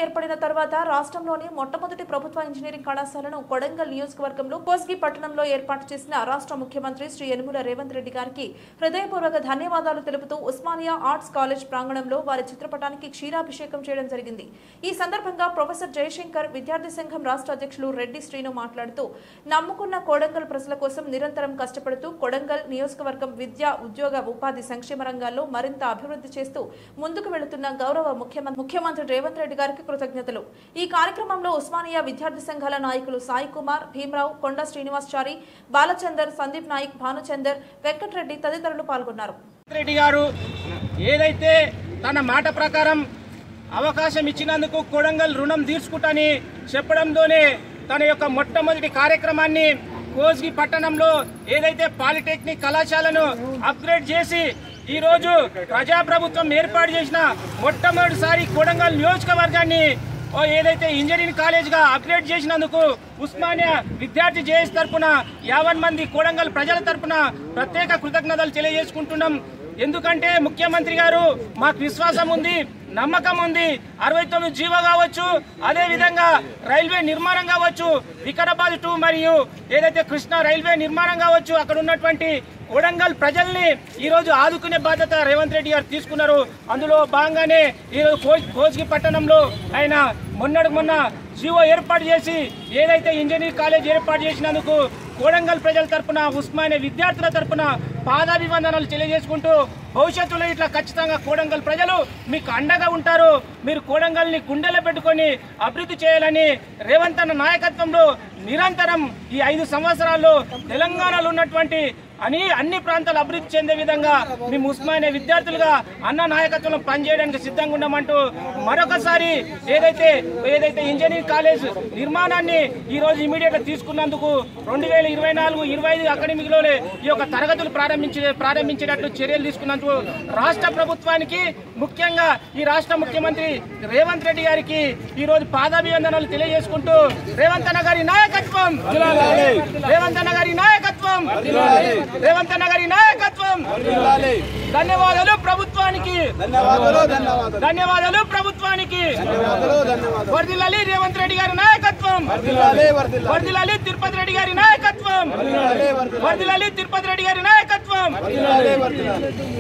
ఏర్పడిన తర్వాత రాష్ట్రంలోని మొట్టమొదటి ప్రభుత్వ ఇంజనీరింగ్ కళాశాలను కొడంగల్ నియోజకవర్గంలో కోస్గి పట్టణంలో ఏర్పాటు చేసిన రాష్ట్ర ముఖ్యమంత్రి శ్రీ యనుమల రేవంత్ రెడ్డి గారికి హృదయపూర్వక ధన్యవాదాలు తెలుపుతూ ఉస్మానియా ఆర్ట్స్ కాలేజ్ ప్రాంగణంలో వారి చిత్రపటానికి క్షీరాభిషేకం చేయడం జరిగింది। ఈ సందర్భంగా ప్రొఫెసర్ జయశంకర్ విద్యార్థి సంఘం రాష్ట్ర అధ్యక్షులు రెడ్డి శ్రీను మాట్లాడుతూ నమ్ముకున్న కొడంగల్ ప్రజల కోసం నిరంతరం కష్టపడుతూ కొడంగల్ నియోజకవర్గం విద్య ఉద్యోగ ఉపాధి సంక్షేమ రంగాల్లో మరింత అభివృద్ధి చేస్తూ ముందుకు వెళుతున్న గౌరవ ముఖ్యమంత్రి రేవంత్ రెడ్డి గారికి కృతజ్ఞతలు। ఈ కార్యక్రమంలో ఉస్మానియా విద్యార్థి సంఘాల నాయకులు సాయి కుమార్, భీమరావు, కొండ శ్రీనివాసచారి, బాలచందర్, సందీప్ నాయక్, భానుచందర్, వెంకటరెడ్డి తదితరులు పాల్గొన్నారు। రెడ్డి గారు ఏదైతే తన మాట ప్రకారం అవకాశం ఇచ్చినందుకు కొడంగల్ రుణం తీర్చుకుంటాని చెప్పడంతోనే తన యొక్క మొట్టమొదటి కార్యక్రమాన్ని కోస్గి పట్టణంలో ఏదైతే పాలిటెక్నిక్ కళాశాలను అప్గ్రేడ్ చేసి ఈ రోజు ప్రజాప్రభుత్వం ఏర్పాటు చేసిన మొట్టమొదటిసారి కొడంగల్ నియోజకవర్గాన్ని ఏదైతే ఇంజనీరింగ్ కాలేజ్ గా అప్గ్రేడ్ చేసినందుకు ఉస్మానియా విద్యార్థి జేఏసీ తరపున 50 మంది కొడంగల్ ప్రజల తరపున ప్రత్యేక కృతజ్ఞతలు తెలియజేసుకుంటున్నాం। ఎందుకంటే ముఖ్యమంత్రి గారు మాకు విశ్వాసం ఉంది, నమ్మకం ఉంది। 69 జీవో కావచ్చు, అదే విధంగా రైల్వే నిర్మాణం కావచ్చు, వికారాబాద్ 2 మరియు ఏదైతే కృష్ణా రైల్వే నిర్మాణం కావచ్చు, అక్కడ ఉన్నటువంటి కొడంగల్ ప్రజల్ని ఈ రోజు ఆదుకునే బాధ్యత రేవంత్ రెడ్డి గారు తీసుకున్నారు। అందులో భాగంగానే ఈరోజు కోస్గి పట్టణంలో ఆయన మొన్న జీవో ఏర్పాటు చేసి ఏదైతే ఇంజనీరింగ్ కాలేజ్ ఏర్పాటు చేసినందుకు కొడంగల్ ప్రజల తరపున ఉస్మానియా విద్యార్థుల తరపున పాదాభివందనాలు తెలియజేసుకుంటూ భవిష్యత్తులో ఇట్లా ఖచ్చితంగా కొడంగల్ ప్రజలు మీకు అండగా ఉంటారు, మీరు కొడంగల్ని గుండెలో పెట్టుకొని అభివృద్ధి చేయాలని రేవంత్ అన్న నాయకత్వంలో నిరంతరం ఈ 5 సంవత్సరాల్లో తెలంగాణలో ఉన్నటువంటి అన్ని ప్రాంతాలు అభివృద్ధి చెందే విధంగా మేము ఉస్మానియా విద్యార్థులుగా అన్న నాయకత్వంలో పనిచేయడానికి సిద్ధంగా ఉన్నామంటూ మరొకసారి ఏదైతే ఇంజనీరింగ్ కాలేజ్ నిర్మాణాన్ని ఈ రోజు ఇమీడియట్ గా తీసుకున్నందుకు 2024-25 అకాడమిక్ లోనే ఈ యొక్క తరగతులు ప్రారంభించేటట్లు చర్యలు తీసుకున్నందుకు రాష్ట్ర ప్రభుత్వానికి ముఖ్యంగా ఈ రాష్ట్ర ముఖ్యమంత్రి రేవంత్ రెడ్డి గారికి ఈ రోజు పాదాభివందనాలు తెలియజేసుకుంటూ రేవంత్ అన్న గారి నాయకత్వం, రేవంత్ అన్న గారి నాయకత్వం, రేవంత్ అన్న గారి నాయకత్వం। ధన్యవాదాలు ప్రభుత్వానికి, ధన్యవాదాలు ప్రభుత్వానికి। వర్ధిల్లాలి రేవంత్ రెడ్డి గారి నాయకత్వం, వర్ధిల్లాలి తిరుపతి రెడ్డి గారి నాయకత్వం, వర్ధిల్లాలి తిరుపతి రెడ్డి గారి నాయకత్వం।